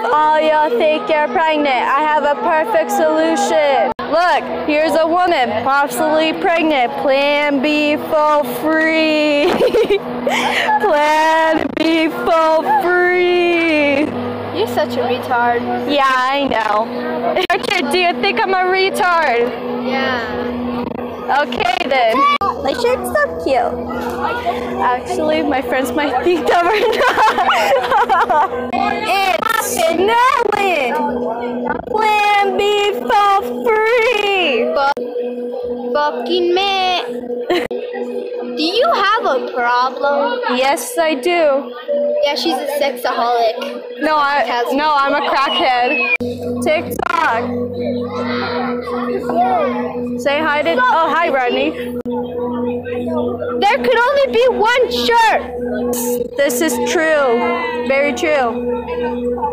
All y'all think you're pregnant. I have a perfect solution. Look, here's a woman possibly pregnant. Plan B for free. Plan B for free. You're such a retard. Yeah, I know. Richard, do you think I'm a retard? Yeah. Okay then. My shirt's so cute. Actually, my friends might think that we're not. It's snowing. Plan B for free. Fucking man. Do you have a problem? Yes, I do. Yeah, she's a sexaholic. No, I'm a crackhead. TikTok. Say hi to. Oh, hi, Rodney. There could only be one shirt. This is true. Very true.